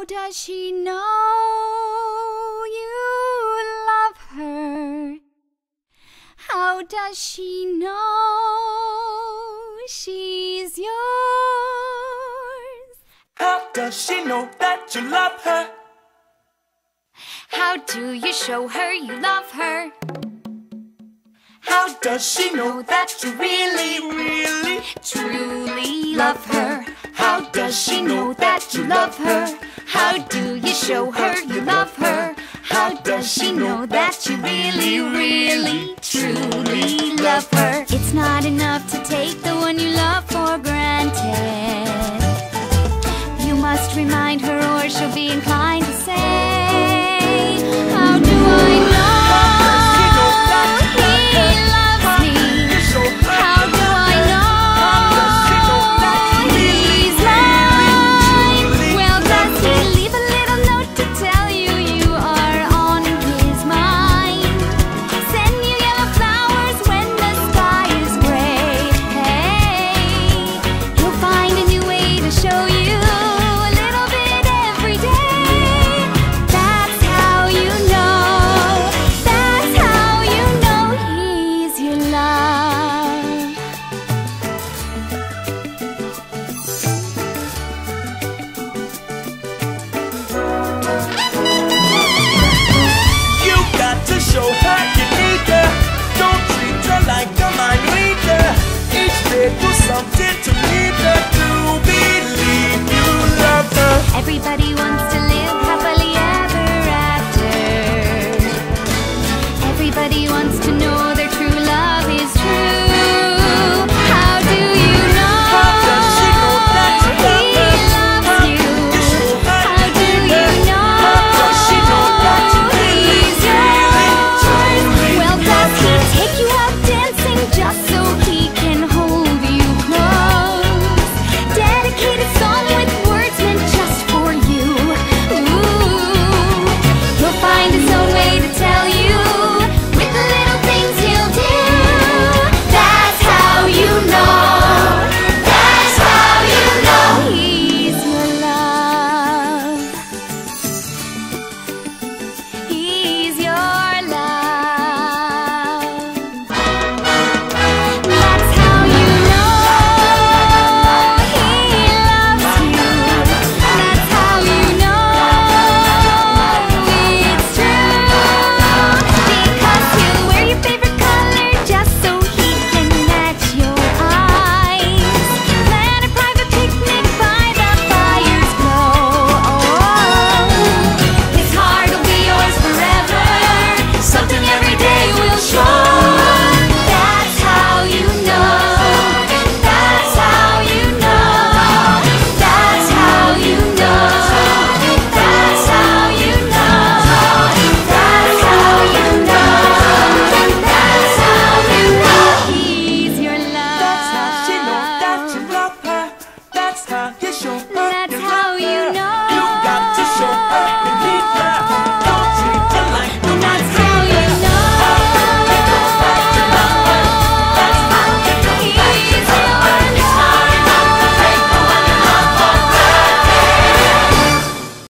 How does she know you love her? How does she know she's yours? How does she know that you love her? How do you show her you love her? How does she know that you really, really, truly love her? How does she know that you love her? How do you show her you love her? How does she know that you really, really, truly love her? It's not enough to take the one you love for granted. You must remind her or she'll be inclined to say